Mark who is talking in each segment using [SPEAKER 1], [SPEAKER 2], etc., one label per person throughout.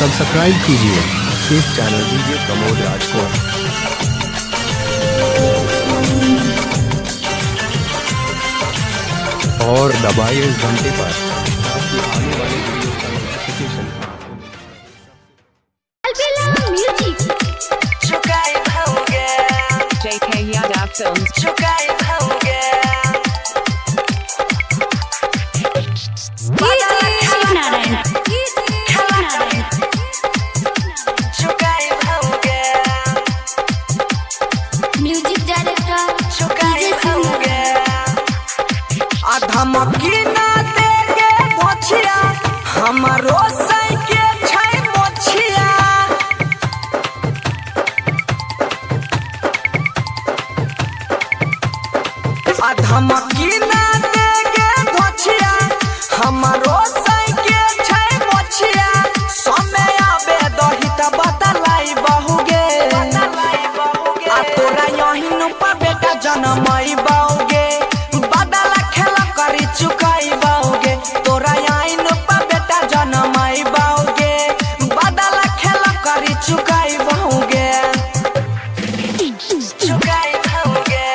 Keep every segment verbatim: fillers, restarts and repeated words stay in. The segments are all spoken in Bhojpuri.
[SPEAKER 1] सब्सक्राइब कीजिए इस चैनल डीजे प्रमोद राज को और दबाइए इस घंटे पर ताकि आने वाली वीडियो का notification
[SPEAKER 2] J K Yadav Films.
[SPEAKER 3] Music director
[SPEAKER 4] धमकी ना देगे मोछिया हमारो के छै मोछिया धमकी ना देगे मोछिया हमारो के छै मोछिया समय आबे दही त बतलाई बहुगे आ तोरा यही न पा बेटा जनमई बहुगे बदला खेला करी चुकाई बाओगे तोरा यही न पा बेटा जनमई बाओगे बदला खेला करी चुकाई बाओगे चुकाई बाओगे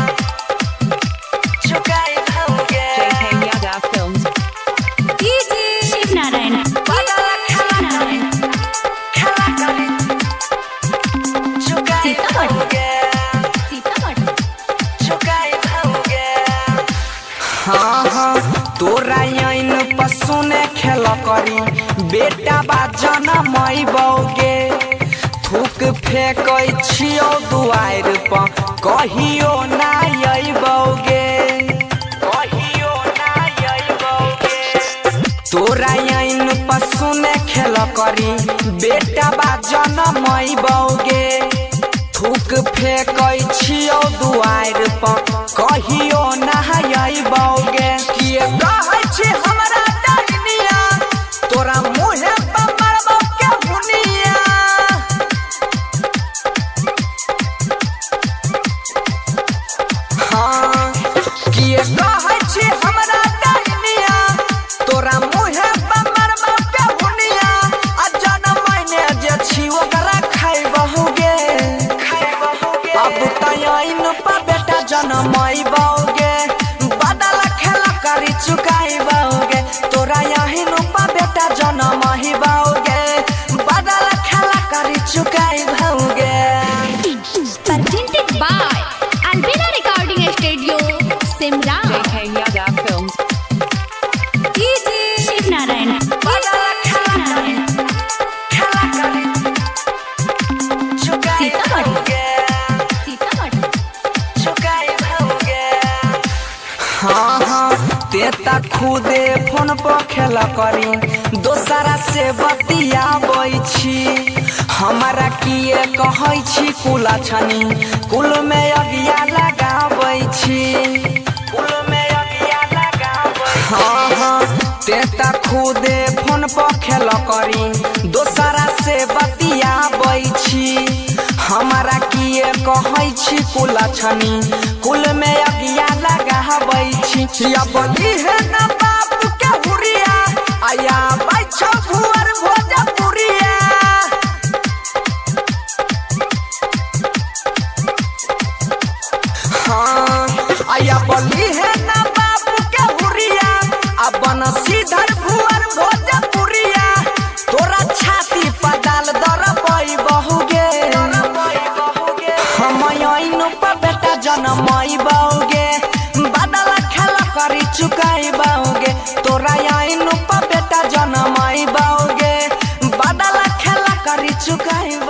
[SPEAKER 4] चुकाई बाओगे
[SPEAKER 2] J K Yadav Films.
[SPEAKER 3] Shiv Narayan
[SPEAKER 4] बदला खेला करी खेला करी चुकाई बाओगे चुकाई बाओगे हाँ हाँ तोरा यही पशु ने खेल करी बेटा बा जनमई बौगे थूक फेंक छियो दुआर पर कहियो ना अइबौगे कहियो ना अइबौगे तोरा यही पशु ने खेल करी बेटा बा जनमई बौगे थूक फेंक छियो दुआर पर कहियो ना अइबौगे किए कहै छी हमरा डरनिया तोरा मुहे पर मारबौ के हुनिया हाँ किए कहै छी हमरा डरनिया तोरा मुहे पर मारबौ के हुनिया आ जनमैने जे छी ओकरा खाइबहुगे अब तयन पा बेटा जनमई बाओगे बदला खेला करी चुकाई बाओगे तोरा यही न पा बेटा जनमई बाओगे बदला खेला करी चुकाई बाओगे
[SPEAKER 3] presented by Albina Recording Studio Simra
[SPEAKER 2] J K Yadav Films.
[SPEAKER 3] Shiv Narayan
[SPEAKER 4] बदला खेला करी खेला करी चुकाई बाओगे चुकाई बाओगे हाँ हाँ तेता खुदे फोन पर खेला करी दोसरा से बतियाबै छी हमारा किए कहै छी कुला छनी कुल में अगिया लगाबै छी कुल में अगिया लगाबै हाँ हाँ तेता खुदे फोन पर खेला करी दोसरा से बतियाबै छी हमारा किए कहै छी कुला छनी कुल में अगिया लगाबै छी या बली है ना बाप के हुरिया आया बैछ भुअर भोजपुरिया हाँ आया बली है ना बाप के हुरिया आ बन सीधर भुअर भोजपुरिया तोरा छाती पर डाल दरबै बहुगे हम यही पा बेटा जनमई बाओगे बदला खेला करी चुकाई बाओगे तोरा यही पा बेटा जनमई बाओगे बदला खेला करी चुकाई